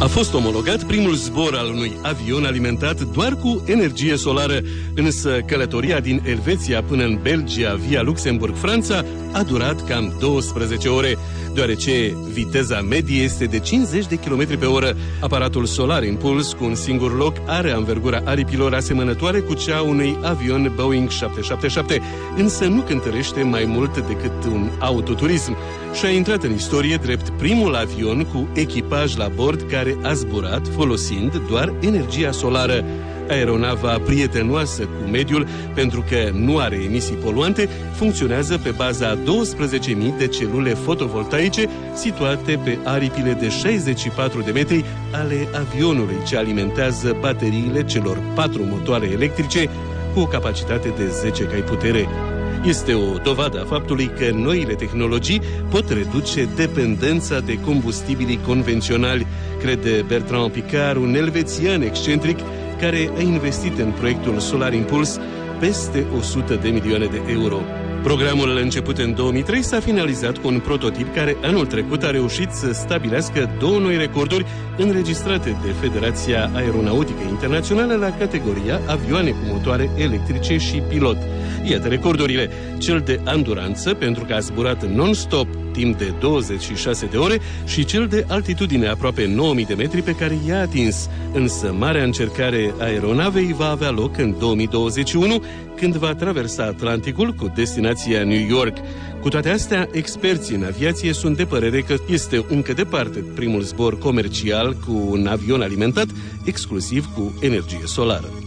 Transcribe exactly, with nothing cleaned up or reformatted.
A fost omologat primul zbor al unui avion alimentat doar cu energie solară, însă călătoria din Elveția până în Belgia via Luxemburg-Franța a durat cam douăsprezece ore, deoarece viteza medie este de cincizeci de kilometri pe oră. Aparatul Solar Impulse, cu un singur loc, are anvergura aripilor asemănătoare cu cea unui avion Boeing șapte șapte șapte, însă nu cântărește mai mult decât un autoturism și a intrat în istorie drept primul avion cu echipaj la bord care a zburat folosind doar energia solară. Aeronava prietenoasă cu mediul, pentru că nu are emisii poluante, funcționează pe baza a douăsprezece mii de celule fotovoltaice situate pe aripile de șaizeci și patru de metri ale avionului, ce alimentează bateriile celor patru motoare electrice cu o capacitate de zece cai putere. Este o dovadă a faptului că noile tehnologii pot reduce dependența de combustibilii convenționali, crede Bertrand Piccard, un elvețian excentric care a investit în proiectul Solar Impulse peste o sută de milioane de euro. Programul început în două mii trei s-a finalizat cu un prototip care anul trecut a reușit să stabilească două noi recorduri înregistrate de Federația Aeronautică Internațională la categoria avioane cu motoare electrice și pilot. Iată recordurile: cel de anduranță, pentru că a zburat non-stop timp de douăzeci și șase de ore, și cel de altitudine aproape nouă mii de metri, pe care i-a atins. Însă marea încercare a aeronavei va avea loc în două mii douăzeci și unu, când va traversa Atlanticul cu destinația New York. Cu toate astea, experții în aviație sunt de părere că este încă departe primul zbor comercial cu un avion alimentat exclusiv cu energie solară.